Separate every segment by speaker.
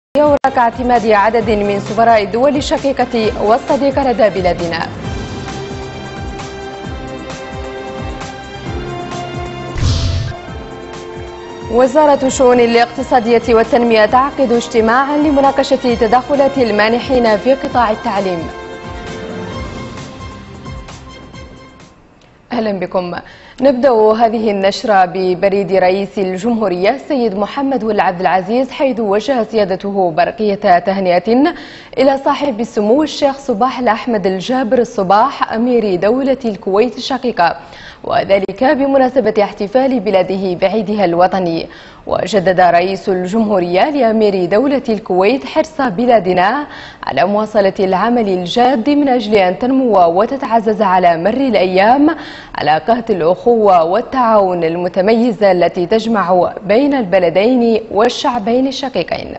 Speaker 1: وراك اعتماد عدد من سفراء الدول الشقيقة والصديقة لدى بلادنا. وزارة الشؤون الاقتصادية والتنمية تعقد اجتماعا لمناقشة تدخلات المانحين في قطاع التعليم. أهلا بكم. نبدأ هذه النشرة ببريد رئيس الجمهورية السيد محمد عبد العزيز، حيث وجه سيادته برقية تهنئة إلى صاحب السمو الشيخ صباح الأحمد الجابر الصباح أمير دولة الكويت الشقيقة، وذلك بمناسبة احتفال بلاده بعيدها الوطني. وجدد رئيس الجمهورية لأمير دولة الكويت حرص بلادنا على مواصلة العمل الجاد من أجل أن تنمو وتتعزز على مر الأيام علاقات الأخوة والتعاون المتميزة التي تجمع بين البلدين والشعبين الشقيقين.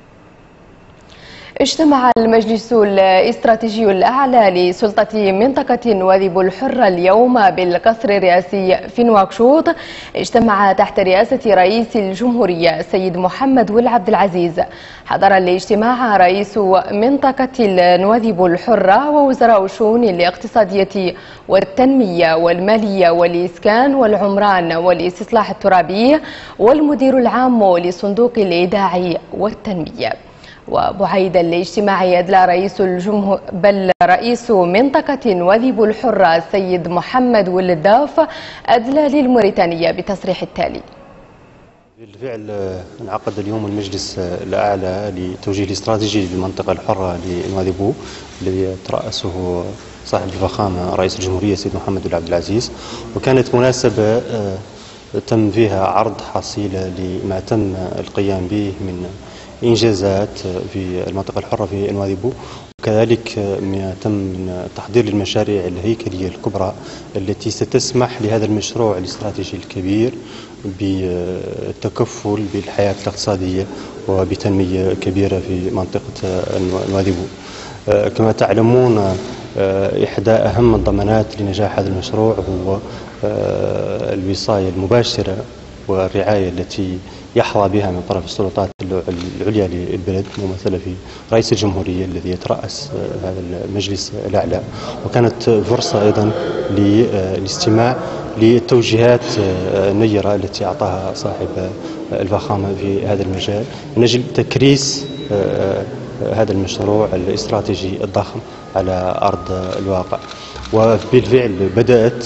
Speaker 1: اجتمع المجلس الاستراتيجي الأعلى لسلطة منطقة نوادي الحرة اليوم بالقصر الرئاسي في نواكشوط. اجتمع تحت رئاسة رئيس الجمهورية السيد محمد عبد العزيز. حضر الاجتماع رئيس منطقة نوادي الحرة ووزراء الشؤون الاقتصادية والتنمية والمالية والإسكان والعمران والاستصلاح الترابي والمدير العام لصندوق الإيداع والتنمية. وبعيد الاجتماع أدلى رئيس منطقة نوادي الحرة السيد محمد ولداف أدلى للموريتانية بتصريح التالي:
Speaker 2: بالفعل انعقد اليوم المجلس الأعلى للتوجيه الاستراتيجي للمنطقة الحرة لنواديبو الذي يترأسه صاحب الفخامة رئيس الجمهورية السيد محمد عبد العزيز، وكانت مناسبة تم فيها عرض حصيلة لما تم القيام به من إنجازات في المنطقة الحرة في نواديبو، وكذلك ما تم من تحضير المشاريع الهيكلية الكبرى التي ستسمح لهذا المشروع الاستراتيجي الكبير بالتكفل بالحياة الاقتصادية وبتنمية كبيرة في منطقة نواديبو. كما تعلمون إحدى أهم الضمانات لنجاح هذا المشروع هو الوصاية المباشرة والرعاية التي يحظى بها من طرف السلطات العليا للبلد ممثلة في رئيس الجمهورية الذي يترأس هذا المجلس الأعلى، وكانت فرصة أيضا للاستماع للتوجيهات النيرة التي أعطاها صاحب الفخامة في هذا المجال من أجل تكريس هذا المشروع الاستراتيجي الضخم على أرض الواقع. وبالفعل بدأت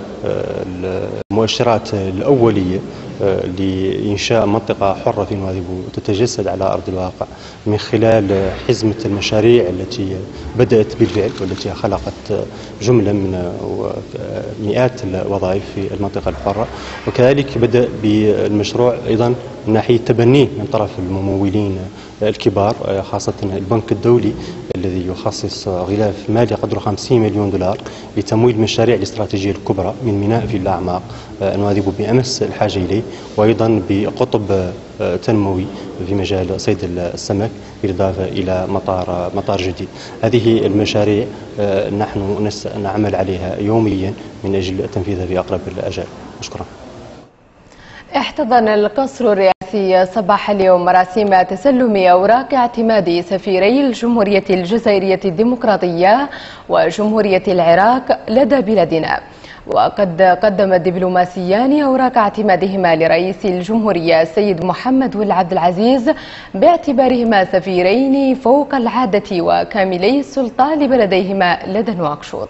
Speaker 2: المؤشرات الأولية لإنشاء منطقة حرة في نواديبو تتجسد على أرض الواقع من خلال حزمة المشاريع التي بدأت بالفعل والتي خلقت جملة من مئات الوظائف في المنطقة الحرة. وكذلك بدأ بالمشروع أيضا من ناحية تبنيه من طرف الممولين الكبار، خاصة البنك الدولي الذي يخصص غلاف مالي قدره 50 مليون دولار لتمويل المشاريع الاستراتيجية الكبرى من ميناء في الأعماق نواديبو بأمس الحاجة إليه، وأيضا بقطب تنموي في مجال صيد السمك، بالإضافة إلى مطار جديد. هذه المشاريع نحن نعمل عليها يوميا من أجل تنفيذها في أقرب الأجال. شكرا.
Speaker 1: احتضن القصر الرئاسي صباح اليوم مراسم تسلم أوراق اعتماد سفيري الجمهورية الجزائرية الديمقراطية وجمهورية العراق لدى بلادنا. وقد قدم الدبلوماسيان أوراق اعتمادهما لرئيس الجمهورية السيد محمد عبد العزيز باعتبارهما سفيرين فوق العادة وكاملي السلطة لبلديهما لدى نواكشوط.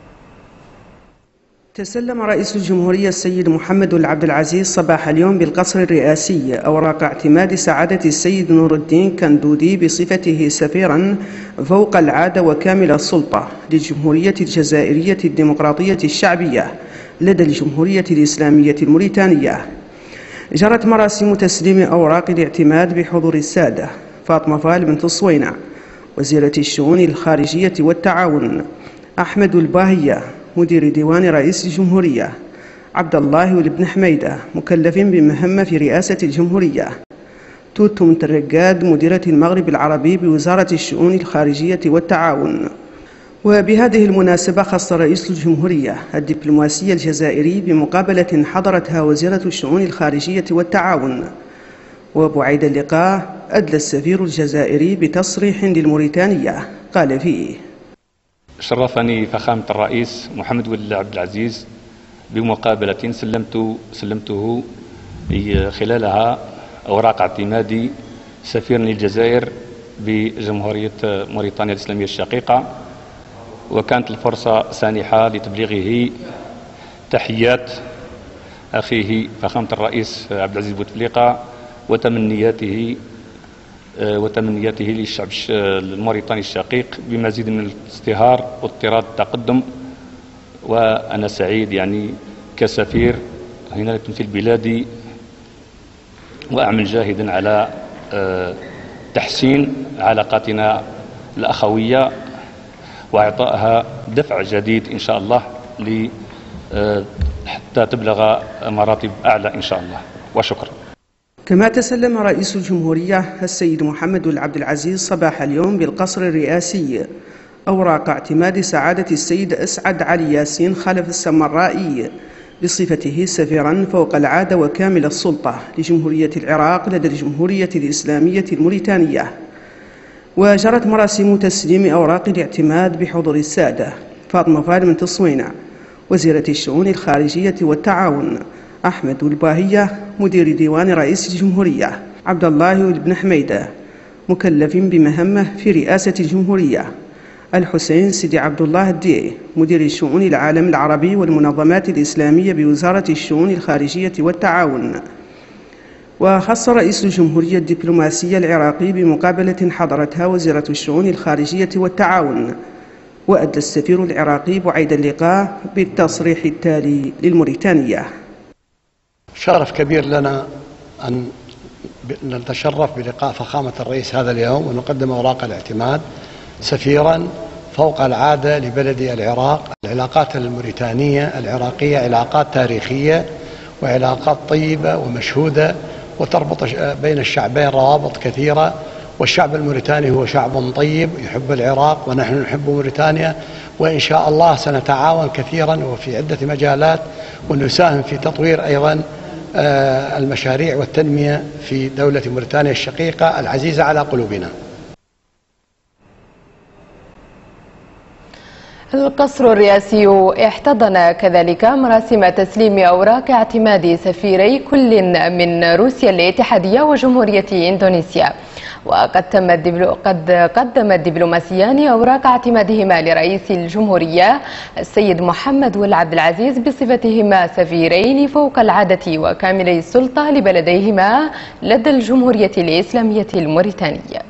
Speaker 3: تسلم رئيس الجمهورية السيد محمد عبد العزيز صباح اليوم بالقصر الرئاسي أوراق اعتماد سعادة السيد نور الدين كندودي بصفته سفيرا فوق العادة وكامل السلطة للجمهورية الجزائرية الديمقراطية الشعبية لدى الجمهورية الإسلامية الموريتانية. جرت مراسم تسليم أوراق الاعتماد بحضور السادة فاطمة فال بنت الصوينة وزيرة الشؤون الخارجية والتعاون، أحمد الباهية مدير ديوان رئيس الجمهورية، عبد الله بن حميدة مكلف بمهمة في رئاسة الجمهورية، توتو منترقاد مديرة المغرب العربي بوزارة الشؤون الخارجية والتعاون. وبهذه المناسبة خص رئيس الجمهورية الدبلوماسي الجزائري بمقابلة حضرتها وزيرة الشؤون الخارجية والتعاون وبعيد اللقاء أدلى السفير الجزائري بتصريح للموريتانية قال فيه:
Speaker 4: شرفني فخامة الرئيس محمد ولد عبد العزيز بمقابلة سلمته خلالها أوراق اعتمادي سفير للجزائر بجمهورية موريتانيا الإسلامية الشقيقة، وكانت الفرصة سانحة لتبليغه تحيات أخيه فخامة الرئيس عبد العزيز بوتفليقة وتمنياته للشعب الموريتاني الشقيق بمزيد من الازدهار واضطراد التقدم. وأنا سعيد كسفير هنا تمثل بلادي، وأعمل جاهدا على تحسين علاقاتنا الأخوية وإعطائها دفع جديد إن شاء الله حتى تبلغ مراتب أعلى إن شاء الله. وشكرا.
Speaker 3: كما تسلم رئيس الجمهورية السيد محمد بن عبد العزيز صباح اليوم بالقصر الرئاسي أوراق اعتماد سعادة السيد أسعد علي ياسين خلف السمرائي بصفته سفيرا فوق العادة وكامل السلطة لجمهورية العراق لدى الجمهورية الإسلامية الموريتانية. وجرت مراسم تسليم أوراق الاعتماد بحضور السادة فاطمة فالم تصوينة وزيرة الشؤون الخارجية والتعاون، أحمد الباهية مدير ديوان رئيس الجمهورية، عبد الله بن حميدة مكلف بمهمة في رئاسة الجمهورية، الحسين سيدي عبد الله الدي مدير الشؤون العالم العربي والمنظمات الإسلامية بوزارة الشؤون الخارجية والتعاون. وخص رئيس الجمهورية الدبلوماسية العراقي بمقابلة حضرتها وزيرة الشؤون الخارجية والتعاون، وأدى السفير العراقي بعيد اللقاء بالتصريح التالي للموريتانية:
Speaker 5: شرف كبير لنا أن نتشرف بلقاء فخامة الرئيس هذا اليوم ونقدم أوراق الاعتماد سفيرا فوق العادة لبلدي العراق. العلاقات الموريتانية العراقية علاقات تاريخية وعلاقات طيبة ومشهودة وتربط بين الشعبين روابط كثيرة، والشعب الموريتاني هو شعب طيب يحب العراق ونحن نحب موريتانيا، وإن شاء الله سنتعاون كثيرا وفي عدة مجالات ونساهم في تطوير أيضا المشاريع والتنمية في دولة موريتانيا الشقيقة العزيزة على قلوبنا.
Speaker 1: القصر الرئاسي احتضن كذلك مراسم تسليم أوراق اعتماد سفيري كل من روسيا الاتحادية وجمهورية إندونيسيا. وقد قدم الدبلوماسيان أوراق اعتمادهما لرئيس الجمهورية السيد محمد بن عبد العزيز بصفتهما سفيرين فوق العادة وكاملي السلطة لبلديهما لدى الجمهورية الإسلامية الموريتانية.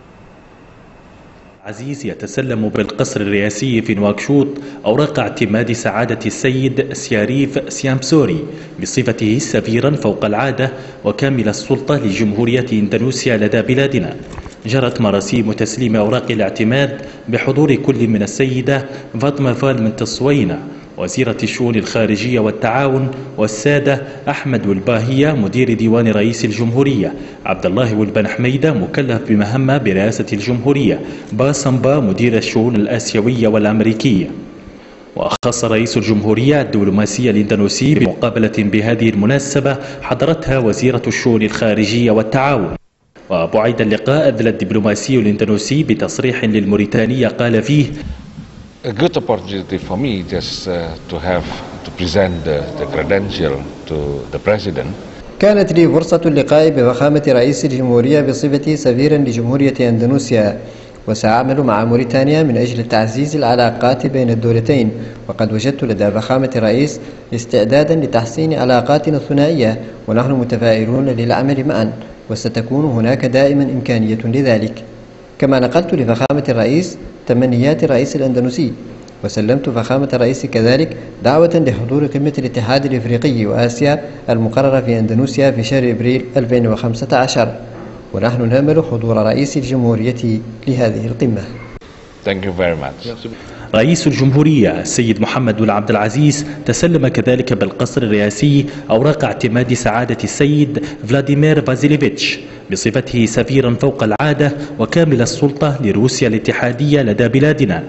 Speaker 6: عزيز يتسلم بالقصر الرئاسي في نواكشوط أوراق اعتماد سعادة السيد سياريف سيامسوري بصفته سفيرا فوق العادة وكامل السلطة لجمهورية إندونيسيا لدى بلادنا. جرت مراسيم تسليم أوراق الاعتماد بحضور كل من السيدة فاطمة فالم تصوينة وزيرة الشؤون الخارجية والتعاون، والسادة أحمد الباهية مدير ديوان رئيس الجمهورية، عبد الله بن حميدة مكلف بمهمة برئاسة الجمهورية، باسمبا مدير الشؤون الآسيوية والأمريكية. وأخص رئيس الجمهورية الدبلوماسية الإندونيسي بمقابلة بهذه المناسبة حضرتها وزيرة الشؤون الخارجية والتعاون. وبعد اللقاء أدلى الدبلوماسي الإندونيسي بتصريح للموريتانية قال فيه:
Speaker 7: A good opportunity for me just to present the credential to the president.
Speaker 8: كانت لي فرصة اللقاء بفخامة رئيس الجمهورية بصفتي سفيرا لجمهورية إندونيسيا، وسأعمل مع موريتانيا من أجل تعزيز العلاقات بين الدولتين، وقد وجدت لدى فخامة الرئيس استعدادا لتحسين علاقاتنا الثنائية، ونحن متفائلون للعمل معا، وستكون هناك دائما إمكانية لذلك. كما نقلت لفخامة الرئيس تمنيات الرئيس الأندونيسي، وسلمت فخامة الرئيس كذلك دعوة لحضور قمة الاتحاد الإفريقي وآسيا المقررة في إندونيسيا في شهر إبريل 2015، ونحن نأمل حضور رئيس الجمهورية لهذه القمة.
Speaker 7: Thank you very much.
Speaker 6: رئيس الجمهورية السيد محمد بن عبد العزيز تسلم كذلك بالقصر الرئاسي أوراق اعتماد سعادة السيد فلاديمير فازيليفيتش بصفته سفيرا فوق العادة وكامل السلطة لروسيا الاتحادية لدى بلادنا.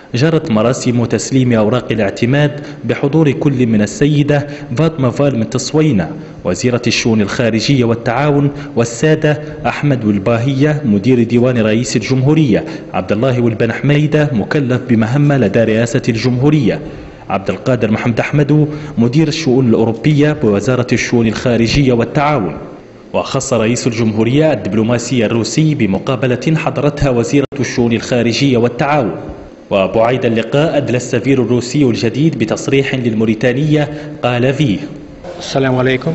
Speaker 6: جرت مراسم تسليم أوراق الاعتماد بحضور كل من السيدة فاطمة فال تصوينة وزيرة الشؤون الخارجية والتعاون، والسادة أحمد والباهية مدير ديوان رئيس الجمهورية، عبد الله والبن حميدة مكلف بمهمة لدى رئاسة الجمهورية، عبد القادر محمد أحمد مدير الشؤون الأوروبية بوزارة الشؤون الخارجية والتعاون. وخص رئيس الجمهورية الدبلوماسي الروسي بمقابلة حضرتها وزيرة الشؤون الخارجية والتعاون. وبعيد اللقاء أدلى السفير الروسي الجديد بتصريح للموريتانية قال فيه:
Speaker 9: السلام عليكم.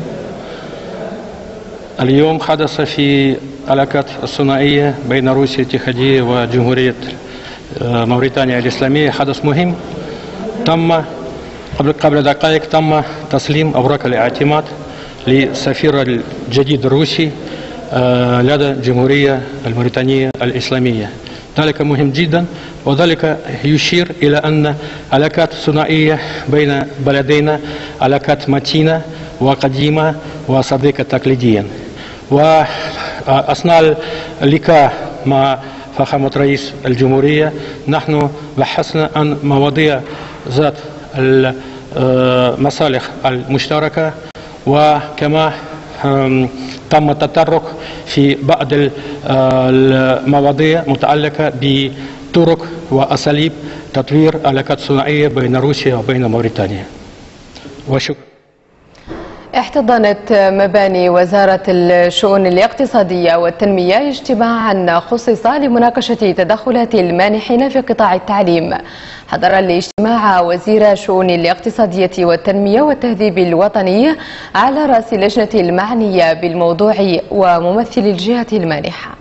Speaker 9: اليوم حدث في العلاقات الثنائية بين روسيا الاتحادية وجمهورية موريتانيا الإسلامية حدث مهم. قبل دقائق تم تسليم أوراق الاعتماد للسفير الجديد الروسي لدى الجمهورية الموريتانية الإسلامية. ذلك مهم جدا، وذلك يشير إلى أن علاقات ثنائية بين بلدينا علاقات متينة وقديمة وصديقة تقليديا. وأثناء اللقاء مع فخامة رئيس الجمهورية نحن بحثنا عن مواضيع ذات المصالح المشتركة، وكما تم التطرق في بعض المواضيع متعلقة بطرق وأساليب تطوير علاقات ثنائية بين روسيا وبين موريتانيا. وشكرا.
Speaker 1: احتضنت مباني وزارة الشؤون الاقتصادية والتنمية اجتماعا خصص لمناقشة تدخلات المانحين في قطاع التعليم. حضر الاجتماع وزير الشؤون الاقتصادية والتنمية والتهذيب الوطني على رأس اللجنة المعنية بالموضوع وممثل الجهة المانحة.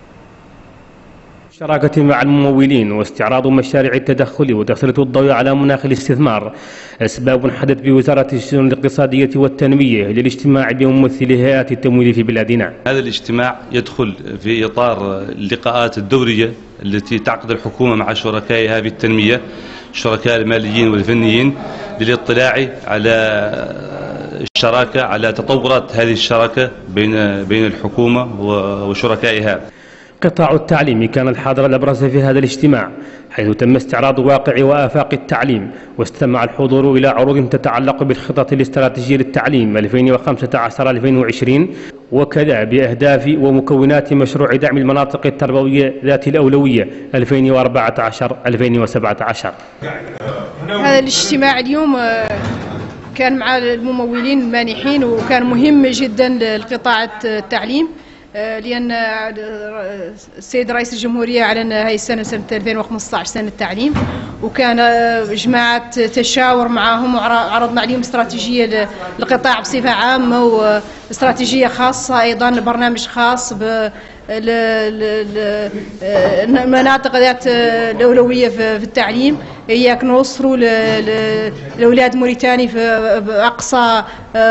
Speaker 10: الشراكة مع الممولين واستعراض مشاريع التدخل وتسليط الضوء على مناخ الاستثمار أسباب حدث بوزارة الشؤون الاقتصادية والتنمية للاجتماع بممثلي هيئات التمويل في بلادنا.
Speaker 11: هذا الاجتماع يدخل في إطار اللقاءات الدورية التي تعقد الحكومة مع شركائها في التنمية، الشركاء الماليين والفنيين، للاطلاع على الشراكة، على تطورات هذه الشراكة بين الحكومة وشركائها.
Speaker 10: قطاع التعليم كان الحاضر الأبرز في هذا الاجتماع، حيث تم استعراض واقع وآفاق التعليم، واستمع الحضور إلى عروض تتعلق بالخطط الاستراتيجية للتعليم 2015-2020، وكذا بأهداف ومكونات مشروع دعم المناطق التربوية ذات الأولوية 2014-2017.
Speaker 12: هذا الاجتماع اليوم كان مع الممولين المانحين، وكان مهم جدا لقطاع التعليم، لأن السيد رئيس الجمهورية أعلن هاي السنة 2015 سنة التعليم، وكان جماعة تشاور معهم وعرضنا عليهم استراتيجية للقطاع بصفة عامة واستراتيجية خاصة، أيضا برنامج خاص بالمناطق ذات الأولوية في التعليم. إياك نوصلوا لأولاد موريتاني في أقصى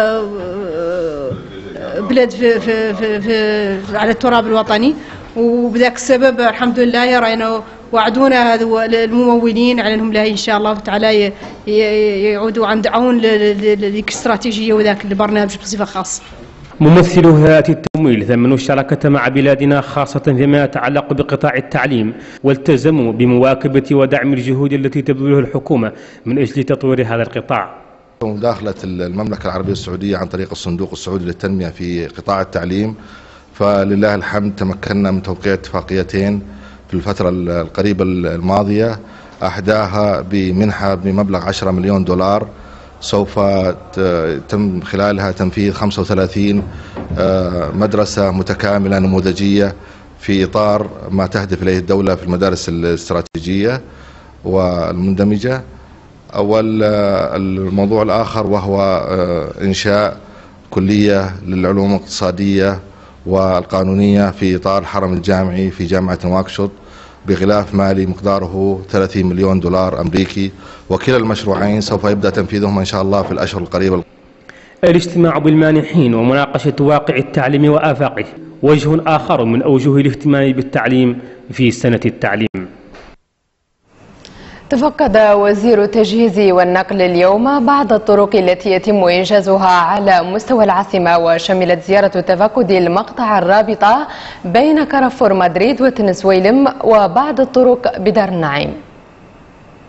Speaker 12: بلد في على التراب الوطني، وبذاك السبب الحمد لله راينا وعدونا الممولين على انهم لا ان شاء الله تعالى يعودوا عند عون لذيك الاستراتيجيه وذاك البرنامج بصفه خاصه.
Speaker 10: ممثل هيئات التمويل ثمنوا الشراكة مع بلادنا خاصة فيما يتعلق بقطاع التعليم، والتزموا بمواكبة ودعم الجهود التي تبذلها الحكومة من أجل تطوير هذا القطاع.
Speaker 13: مداخلة المملكة العربية السعودية عن طريق الصندوق السعودي للتنمية في قطاع التعليم، فلله الحمد تمكنا من توقيع اتفاقيتين في الفترة القريبة الماضية، أحداها بمنحة بمبلغ 10 مليون دولار سوف تم خلالها تنفيذ 35 مدرسة متكاملة نموذجية في إطار ما تهدف إليه الدولة في المدارس الاستراتيجية والمندمجة. الموضوع الآخر وهو إنشاء كلية للعلوم الاقتصادية والقانونية في إطار الحرم الجامعي في جامعة نواكشوط بغلاف مالي مقداره 30 مليون دولار أمريكي، وكلا المشروعين سوف يبدأ تنفيذهم إن شاء الله في الأشهر القريبة.
Speaker 10: الاجتماع بالمانحين ومناقشة واقع التعليم وآفاقه وجه آخر من أوجه الاهتمام بالتعليم في سنة التعليم.
Speaker 1: تفقد وزير التجهيز والنقل اليوم بعض الطرق التي يتم إنجازها على مستوى العاصمة، وشملت زيارة تفقد المقطع الرابطة بين كارفور مدريد وتنسويلم وبعض الطرق بدار النعيم.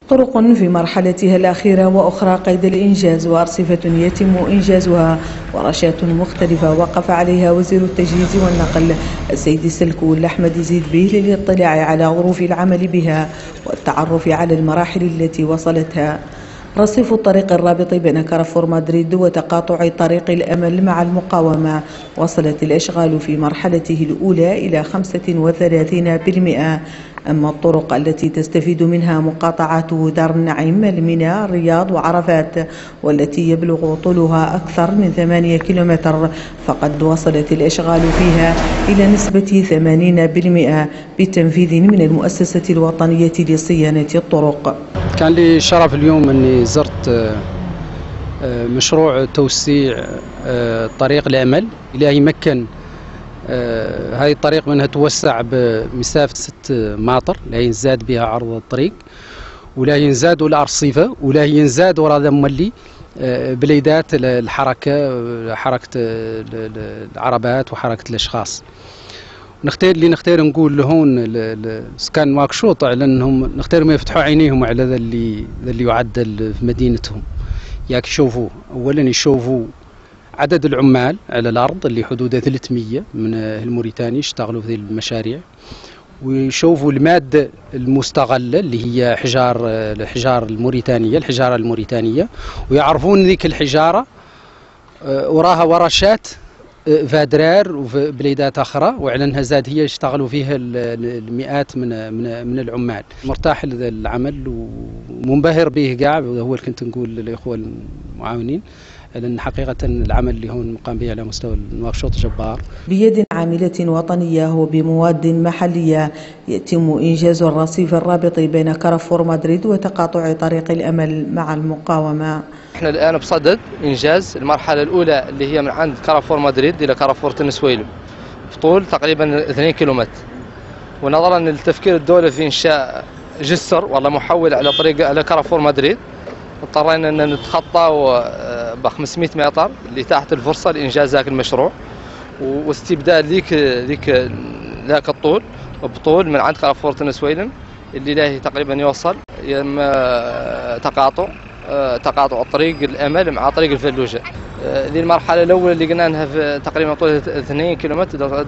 Speaker 14: طرق في مرحلتها الأخيرة وأخرى قيد الإنجاز وأرصفة يتم إنجازها ورشات مختلفة وقف عليها وزير التجهيز والنقل السيد سلكول أحمد زيد به للاطلاع على ظروف العمل بها والتعرف على المراحل التي وصلتها. رصيف الطريق الرابط بين كارفور مدريد وتقاطع طريق الأمل مع المقاومة وصلت الأشغال في مرحلته الأولى إلى 35%. أما الطرق التي تستفيد منها مقاطعات دار النعيم المنى الرياض وعرفات والتي يبلغ طولها أكثر من 8 كيلومتر فقد وصلت الأشغال فيها إلى نسبة 80% بتنفيذ من المؤسسة الوطنية لصيانة الطرق.
Speaker 15: كان لي شرف اليوم أني زرت مشروع توسيع طريق الأمل إلى يمكن هاي الطريق منها توسع بمسافة 6 متر لا ينزاد بها عرض الطريق ولا ينزاد ولا أرصفة ولا ينزاد ورا ملي بليدات حركة العربات وحركة الأشخاص. نختار نقول لهون سكان واكشوط على انهم نختار ما يفتحوا عينيهم على ذا اللي يعدل في مدينتهم. ياك يشوفوا اولا يشوفوا عدد العمال على الارض اللي حدود 300 من الموريتاني يشتغلوا في المشاريع ويشوفوا الماده المستغله اللي هي الحجاره الموريتانيه ويعرفون ذيك الحجاره وراها ورشات فادرار وفي بليدات اخرى وعلنها زاد هي يشتغلوا فيها المئات من العمال. مرتاح لهذا العمل ومنبهر به كاع وهو اللي كنت نقول للاخوه المعاونين لان حقيقه العمل اللي هون مقام به على مستوى نواكشوط جبار.
Speaker 14: بيد عامله وطنيه وبمواد محليه يتم انجاز الرصيف الرابط بين كارفور مدريد وتقاطع طريق الامل مع المقاومه.
Speaker 16: احنا الان بصدد انجاز المرحله الاولى اللي هي من عند كارفور مدريد الى كارفور تنسويلم في طول تقريبا 2 كيلومتر. ونظرا لتفكير الدوله في انشاء جسر ولا محول على طريق على كارفور مدريد اضطرينا ان نتخطى ب 500 متر لتاحة الفرصه لانجاز ذاك المشروع واستبدال ذاك الطول بطول من عند كارفور تنسويلم اللي له تقريبا يوصل تقاطع طريق الامل مع طريق الفلوجه. هذه المرحله الاولى اللي قلنا انها في تقريبا طول 2 كيلومتر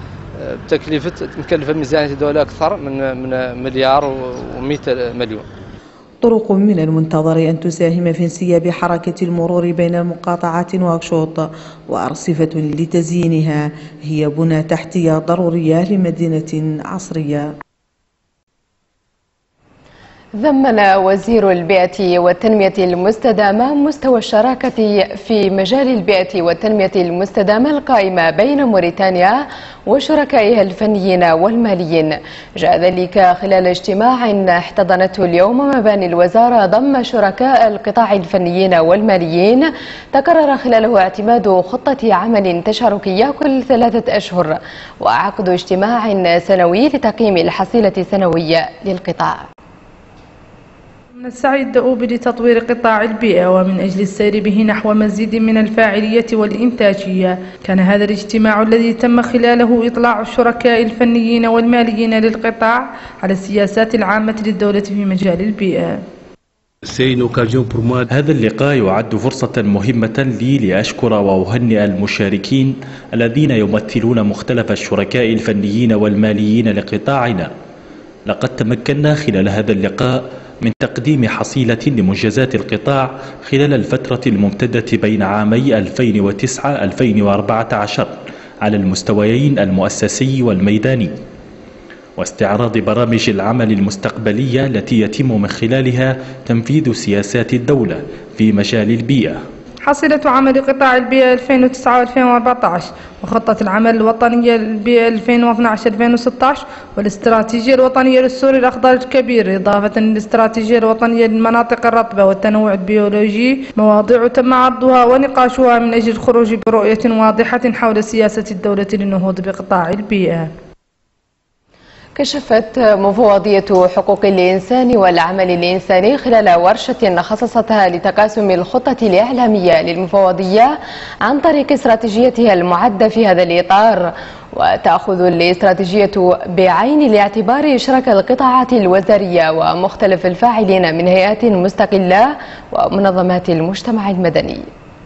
Speaker 16: مكلفه ميزانيه الدوله اكثر من 1 مليار و100 مليون.
Speaker 14: طرق من المنتظر أن تساهم في انسياب حركة المرور بين مقاطعات نواكشوط وأرصفة لتزيينها هي بنى تحتية ضرورية لمدينة عصرية.
Speaker 1: ضمن وزير البيئة والتنمية المستدامة مستوى الشراكة في مجال البيئة والتنمية المستدامة القائمة بين موريتانيا وشركائها الفنيين والماليين. جاء ذلك خلال اجتماع احتضنته اليوم مباني الوزارة ضم شركاء القطاع الفنيين والماليين تكرر خلاله اعتماد خطة عمل تشاركية كل 3 أشهر وعقد اجتماع سنوي لتقييم الحصيلة السنوية للقطاع.
Speaker 17: من السعي الدؤوب لتطوير قطاع البيئة ومن أجل السير به نحو مزيد من الفاعلية والإنتاجية، كان هذا الاجتماع الذي تم خلاله إطلاع الشركاء الفنيين والماليين للقطاع على السياسات العامة للدولة في مجال البيئة.
Speaker 6: هذا اللقاء يعد فرصة مهمة لي لأشكر وأهنئ المشاركين الذين يمثلون مختلف الشركاء الفنيين والماليين لقطاعنا. لقد تمكنا خلال هذا اللقاء من تقديم حصيلة لمنجزات القطاع خلال الفترة الممتدة بين عامي 2009-2014 على المستويين المؤسسي والميداني، واستعراض برامج العمل المستقبلية التي يتم من خلالها تنفيذ سياسات الدولة في مجال البيئة.
Speaker 17: حصيلة عمل قطاع البيئة 2009-2014 وخطة العمل الوطنية للبيئة 2012-2016 والاستراتيجية الوطنية للسور الأخضر الكبير إضافة للاستراتيجية الوطنية للمناطق الرطبة والتنوع البيولوجي مواضيع تم عرضها ونقاشها من أجل الخروج برؤية واضحة حول سياسة الدولة للنهوض بقطاع البيئة.
Speaker 1: كشفت مفوضية حقوق الإنسان والعمل الإنساني خلال ورشة خصصتها لتقاسم الخطة الإعلامية للمفوضية عن طريق استراتيجيتها المعدة في هذا الإطار. وتأخذ الاستراتيجية بعين الاعتبار إشراك القطاعات الوزارية ومختلف الفاعلين من هيئات مستقلة ومنظمات المجتمع المدني.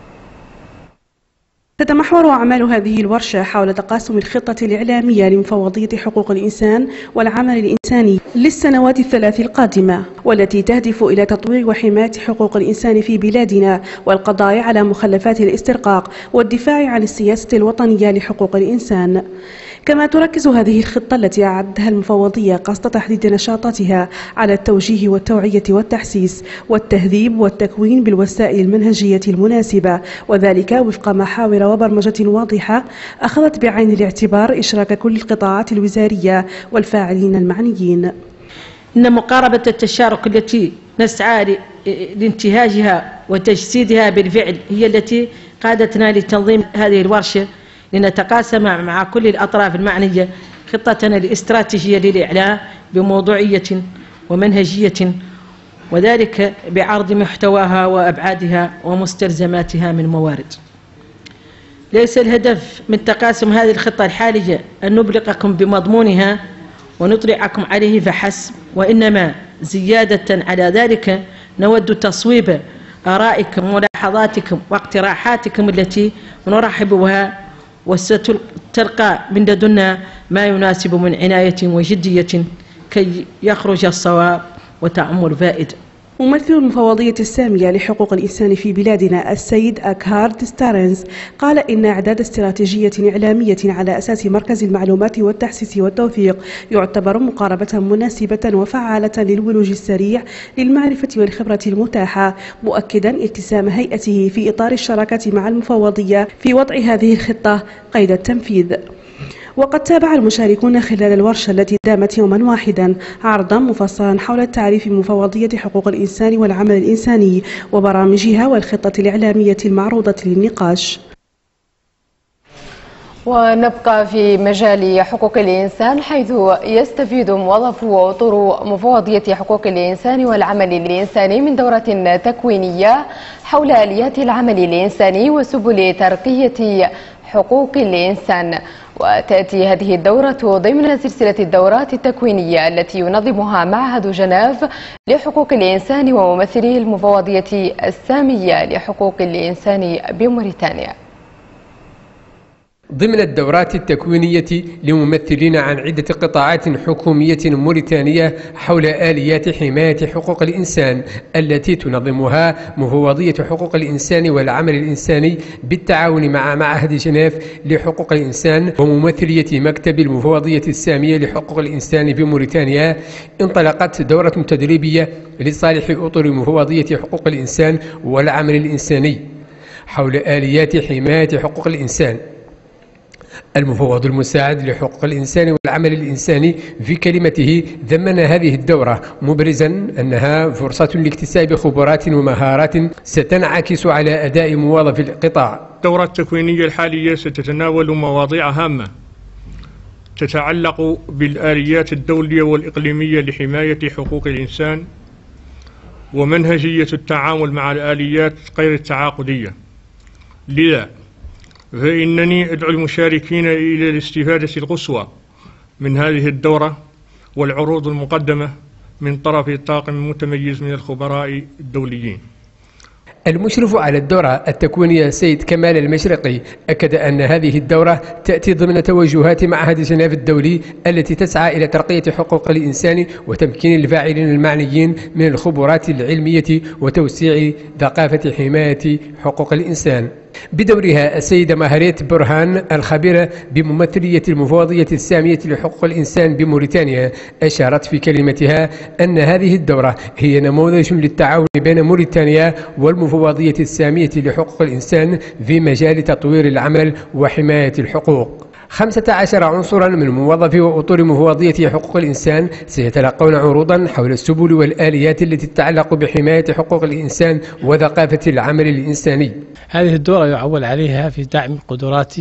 Speaker 18: تتمحور أعمال هذه الورشة حول تقاسم الخطة الإعلامية لمفوضية حقوق الإنسان والعمل الإنساني للسنوات الثلاث القادمة، والتي تهدف إلى تطوير وحماية حقوق الإنسان في بلادنا والقضاء على مخلفات الاسترقاق والدفاع عن السياسة الوطنية لحقوق الإنسان. كما تركز هذه الخطة التي أعدها المفوضية قصد تحديد نشاطاتها على التوجيه والتوعية والتحسيس والتهذيب والتكوين بالوسائل المنهجية المناسبة، وذلك وفق محاور وبرمجة واضحة أخذت بعين الاعتبار إشراك كل القطاعات الوزارية والفاعلين المعنيين.
Speaker 19: إن مقاربة التشارك التي نسعى لانتهاجها وتجسيدها بالفعل هي التي قادتنا لتنظيم هذه الورشة، لنتقاسم مع كل الأطراف المعنية خطتنا الاستراتيجية للإعلام بموضوعية ومنهجية، وذلك بعرض محتواها وأبعادها ومستلزماتها من موارد. ليس الهدف من تقاسم هذه الخطة الحالية أن نبلغكم بمضمونها ونطلعكم عليه فحسب، وإنما زيادة على ذلك نود تصويب آرائكم وملاحظاتكم واقتراحاتكم التي نرحب بها، وستلقى من لدنا ما يناسب من عناية وجدية كي يخرج الصواب وتعم الفائدة.
Speaker 18: ممثل المفوضية السامية لحقوق الإنسان في بلادنا السيد أكهارد ستارنز قال إن إعداد استراتيجية إعلامية على أساس مركز المعلومات والتحسيس والتوثيق يعتبر مقاربة مناسبة وفعالة للولوج السريع للمعرفة والخبرة المتاحة، مؤكدا التزام هيئته في إطار الشراكة مع المفوضية في وضع هذه الخطة قيد التنفيذ. وقد تابع المشاركون خلال الورشة التي دامت يوما واحدا عرضا مفصلا حول تعريف مفوضية حقوق الإنسان والعمل الإنساني وبرامجها والخطة الإعلامية المعروضة للنقاش.
Speaker 1: ونبقى في مجال حقوق الإنسان، حيث يستفيد موظفو وأطر مفوضية حقوق الإنسان والعمل الإنساني من دورة تكوينية حول آليات العمل الإنساني وسبل ترقية حقوق الإنسان. وتأتي هذه الدورة ضمن سلسلة الدورات التكوينية التي ينظمها معهد جنيف لحقوق الإنسان وممثلي المفوضية السامية لحقوق الإنسان بموريتانيا.
Speaker 20: ضمن الدورات التكوينية لممثلين عن عدة قطاعات حكومية موريتانية حول آليات حماية حقوق الإنسان التي تنظمها مفوضية حقوق الإنسان والعمل الإنساني بالتعاون مع معهد جنيف لحقوق الإنسان وممثلية مكتب المفوضية السامية لحقوق الإنسان بموريتانيا، انطلقت دورة تدريبية لصالح أطر مفوضية حقوق الإنسان والعمل الإنساني حول آليات حماية حقوق الإنسان. المفوض المساعد لحقوق الإنسان والعمل الإنساني في كلمته ضمن هذه الدورة مبرزا أنها فرصة لاكتساب خبرات ومهارات ستنعكس على أداء موظف القطاع.
Speaker 21: الدورة التكوينية الحالية ستتناول مواضيع هامة تتعلق بالآليات الدولية والإقليمية لحماية حقوق الإنسان ومنهجية التعامل مع الآليات غير التعاقدية. لذا فإنني أدعو المشاركين إلى الاستفادة القصوى من هذه الدورة والعروض المقدمة من طرف طاقم متميز من الخبراء الدوليين.
Speaker 20: المشرف على الدورة التكوينية السيد كمال المشرقي أكد أن هذه الدورة تأتي ضمن توجهات معهد جنيف الدولي التي تسعى إلى ترقية حقوق الإنسان وتمكين الفاعلين المعنيين من الخبرات العلمية وتوسيع ثقافة حماية حقوق الإنسان. بدورها السيدة مهريت برهان الخبيرة بممثلية المفوضية السامية لحقوق الإنسان بموريتانيا أشارت في كلمتها أن هذه الدورة هي نموذج للتعاون بين موريتانيا والمفوضية السامية لحقوق الإنسان في مجال تطوير العمل وحماية الحقوق. 15 عنصرا من موظفي وأطر مفوضية حقوق الإنسان سيتلقون عروضا حول السبل والآليات التي تتعلق بحماية حقوق الإنسان وثقافة العمل الإنساني.
Speaker 22: هذه الدورة يعول عليها في دعم قدرات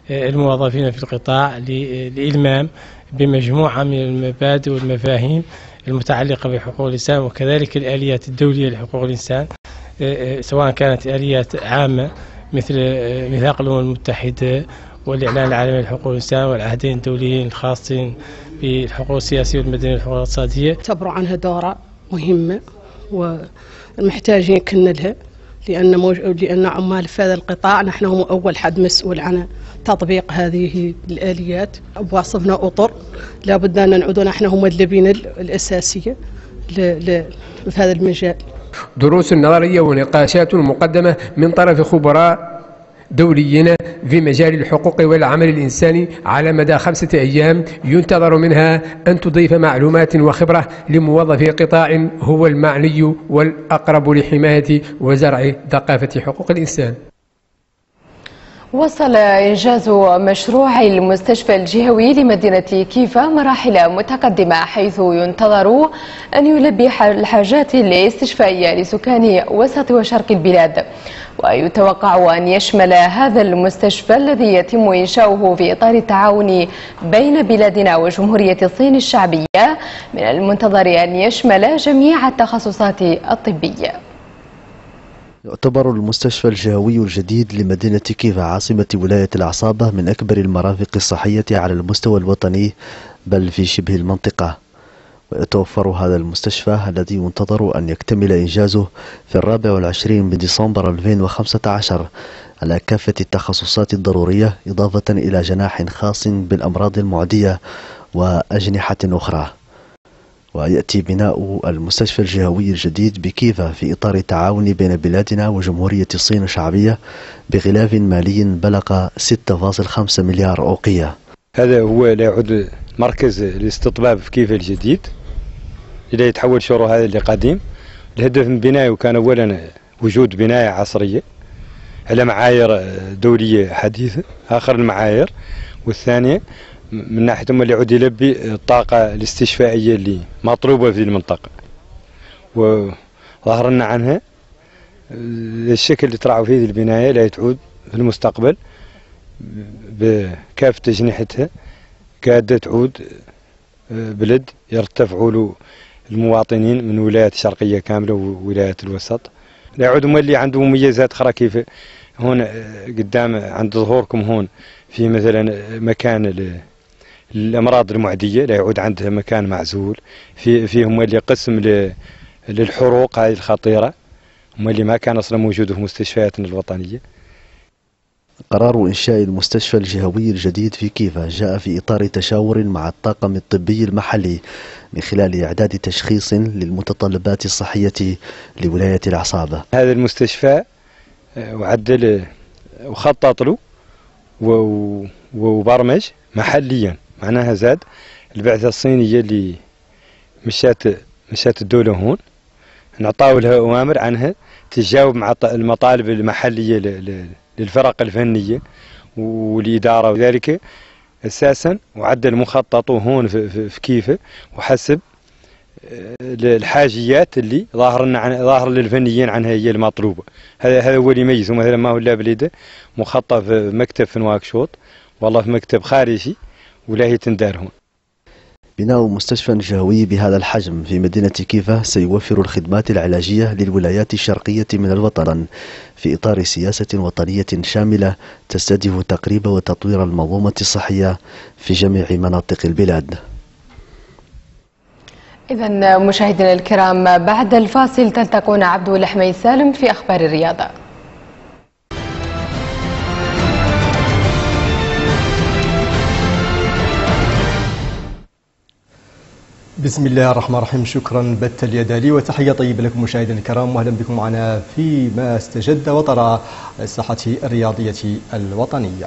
Speaker 2: الموظفين في القطاع للإلمام بمجموعة من المبادئ والمفاهيم المتعلقة بحقوق الإنسان، وكذلك الآليات الدولية لحقوق الإنسان، سواء كانت آليات عامة مثل ميثاق الأمم المتحدة والإعلان العالمي لحقوق الإنسان والعهدين الدوليين الخاصين بالحقوق السياسية والمدنية والحقوق الاقتصادية.
Speaker 22: اعتبروا عنها دورة مهمة ومحتاجين كنا لها، لأن عمال في هذا القطاع نحن هم أول حد مسؤول عن تطبيق هذه الآليات. بواصفنا أطر لابد أن نعود نحن هم اللبنة الأساسية في هذا المجال.
Speaker 20: دروس نظرية ونقاشات مقدمة من طرف خبراء دوليين في مجال الحقوق والعمل الإنساني على مدى 5 أيام، ينتظر منها أن تضيف معلومات وخبرة لموظفي قطاع هو المعني والأقرب لحماية وزرع ثقافة حقوق الإنسان.
Speaker 1: وصل إنجاز مشروع المستشفى الجهوي لمدينة كيفا مراحل متقدمة، حيث ينتظر أن يلبي الحاجات الاستشفائية لسكان وسط وشرق البلاد. ويتوقع أن يشمل هذا المستشفى الذي يتم إنشاؤه في إطار التعاون بين بلادنا وجمهورية الصين الشعبية من المنتظر أن يشمل جميع التخصصات الطبية.
Speaker 23: يعتبر المستشفى الجهوي الجديد لمدينة كيفا عاصمة ولاية العصابة من أكبر المرافق الصحية على المستوى الوطني بل في شبه المنطقة. ويتوفر هذا المستشفى الذي ينتظر أن يكتمل إنجازه في 24 من ديسمبر 2015 على كافة التخصصات الضرورية، إضافة إلى جناح خاص بالأمراض المعدية وأجنحة أخرى. ويأتي بناء المستشفى الجهوي الجديد بكيفا في إطار التعاون بين بلادنا وجمهورية الصين الشعبية بغلاف مالي بلغ 6.5 مليار أوقية.
Speaker 24: هذا هو لا يعد مركز الاستطباب في كيفا الجديد إلى يتحول شورو هذا اللي قديم. الهدف من بنائه كان أولا وجود بناية عصرية على معايير دولية حديثة آخر المعايير، والثانية من ناحية اللي يعود يلبي الطاقة الاستشفائية اللي مطلوبة في المنطقة. وظهر لنا عنها الشكل اللي ترعوا فيه البناية لا تعود في المستقبل بكافة أجنحتها كادة تعود بلد يرتفعوا له المواطنين من ولايات الشرقية كاملة وولايات الوسط. لا يعود مولي عنده مميزات أخرى كيف هون قدام عند ظهوركم هون في مثلا مكان الأمراض المعدية، لا يعود عندها مكان معزول، فيهم اللي قسم للحروق هذه الخطيرة هم اللي ما كان أصلا موجود في مستشفياتنا الوطنية.
Speaker 23: قرار إنشاء المستشفى الجهوي الجديد في كيفا جاء في إطار تشاور مع الطاقم الطبي المحلي من خلال إعداد تشخيص للمتطلبات الصحية لولاية العصابة.
Speaker 24: هذا المستشفى وعدل وخطط له وبرمج محليا، معناها زاد البعثة الصينية اللي مشات الدولة هون نعطاو لها أوامر عنها تجاوب مع المطالب المحلية للفرق الفنية والإدارة، وذلك أساسا وعدل مخططه هون في كيفا وحسب الحاجيات اللي ظاهر للفنيين عنها هي المطلوبة. هذا هو اللي يميزه. مثلا ما هو لا بليده مخطط في مكتب في نواكشوط والله في مكتب خارجي ولا هي تندار هون.
Speaker 23: بناء مستشفى جهوي بهذا الحجم في مدينة كيفا سيوفر الخدمات العلاجية للولايات الشرقية من الوطن في إطار سياسة وطنية شاملة تستهدف تقريب وتطوير المنظومة الصحية في جميع مناطق البلاد.
Speaker 1: إذا مشاهدينا الكرام، بعد الفاصل تلتقون عبد الحميد سالم في أخبار الرياضة.
Speaker 25: بسم الله الرحمن الرحيم. شكرا بت اليدالي وتحية طيبة لكم مشاهدينا الكرام، واهلا بكم معنا فيما استجد وطرى الساحة الرياضية الوطنية.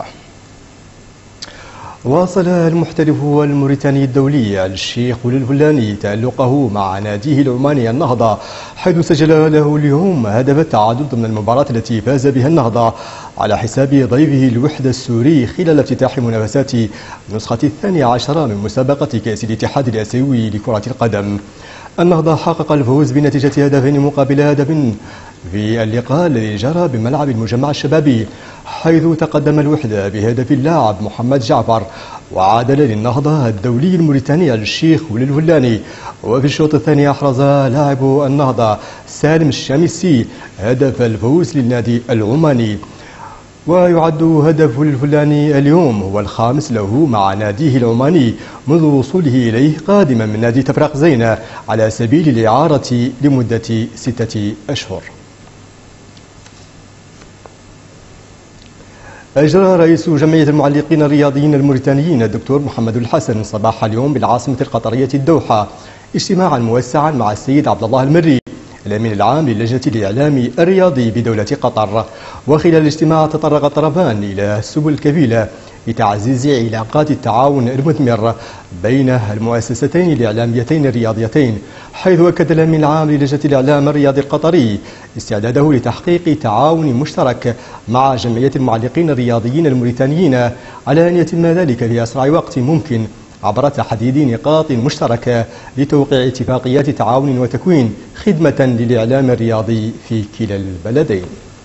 Speaker 25: واصل المحترف الموريتاني الدولي الشيخ الفلاني تألقه مع ناديه العماني النهضة، حيث سجل له اليوم هدف التعادل ضمن المباراة التي فاز بها النهضة على حساب ضيفه الوحدة السوري خلال افتتاح منافسات النسخة 12 من مسابقة كأس الاتحاد الآسيوي لكرة القدم. النهضة حقق الفوز بنتيجة هدفين مقابل هدف في اللقاء الذي جرى بملعب المجمع الشبابي حيث تقدم الوحدة بهدف اللاعب محمد جعفر، وعادل للنهضة الدولي الموريتاني الشيخ وليد الهلاني. وفي الشوط الثاني أحرز لاعب النهضة سالم الشامسي هدف الفوز للنادي العماني. ويعد هدف الفلاني اليوم هو الخامس له مع ناديه العماني منذ وصوله إليه قادما من نادي تفرق زينة على سبيل الإعارة لمدة 6 أشهر. أجرى رئيس جمعية المعلقين الرياضيين الموريتانيين الدكتور محمد الحسن صباح اليوم بالعاصمة القطرية الدوحة اجتماعا موسعا مع السيد عبد الله المري الأمين العام للجنة الإعلام الرياضي بدولة قطر. وخلال الاجتماع تطرق الطرفان إلى سبل الكفيلة لتعزيز علاقات التعاون المثمر بين المؤسستين الإعلاميتين الرياضيتين، حيث أكد الأمين العام للجنة الإعلام الرياضي القطري استعداده لتحقيق تعاون مشترك مع جمعية المعلقين الرياضيين الموريتانيين على أن يتم ذلك في أسرع وقت ممكن عبر تحديد نقاط مشتركة لتوقيع اتفاقيات تعاون وتكوين خدمة للإعلام الرياضي في كلا البلدين.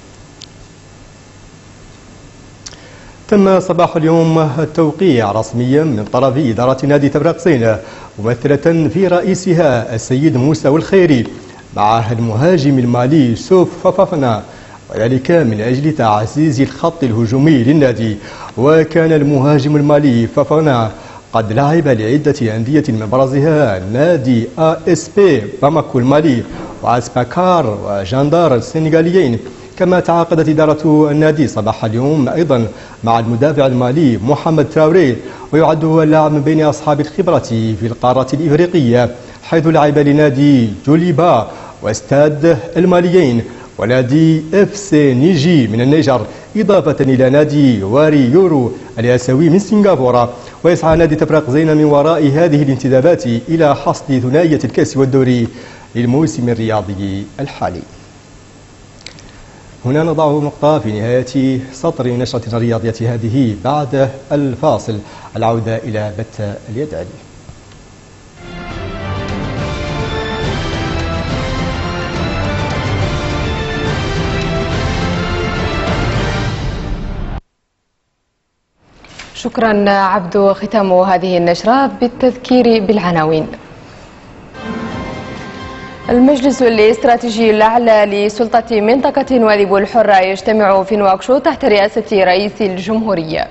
Speaker 25: تم صباح اليوم التوقيع رسميا من طرف إدارة نادي تفرق زينة ممثلة في رئيسها السيد موسى والخيري مع المهاجم المالي سوف فافانا، وذلك من أجل تعزيز الخط الهجومي للنادي. وكان المهاجم المالي فافانا قد لعب لعدة أندية من برزها نادي ASP باماكو المالي وأسباكار وجاندار السنغاليين. كما تعاقدت إدارة النادي صباح اليوم أيضا مع المدافع المالي محمد تراوري، ويعد هو اللاعب من بين أصحاب الخبرة في القارة الإفريقية، حيث لعب لنادي جوليبا واستاد الماليين ونادي FC نيجي من النيجر، إضافة إلى نادي واري يورو الآسيوي من سنغافورة. ويسعى نادي تفرق زينة من وراء هذه الانتدابات إلى حصد ثنائية الكأس والدوري للموسم الرياضي الحالي. هنا نضع نقطة في نهاية سطر نشرة الرياضية هذه. بعد الفاصل العودة إلى بث اليدالي.
Speaker 1: شكرا عبدو. ختام هذه النشرة بالتذكير بالعناوين. المجلس الاستراتيجي الأعلى لسلطة منطقة وادي الحرة يجتمع في نواكشوط تحت رئاسة رئيس الجمهورية.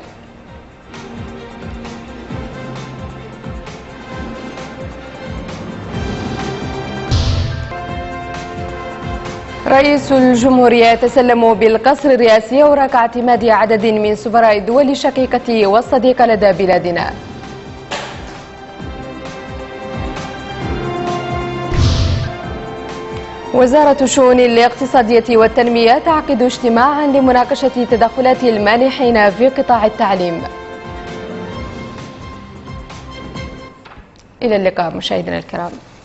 Speaker 1: رئيس الجمهورية يتسلم بالقصر الرئاسي أوراق اعتماد عدد من سفراء الدول الشقيقة والصديقة لدى بلادنا. وزارة الشؤون الاقتصادية والتنمية تعقد اجتماعا لمناقشة تدخلات المانحين في قطاع التعليم. إلى اللقاء مشاهدينا الكرام.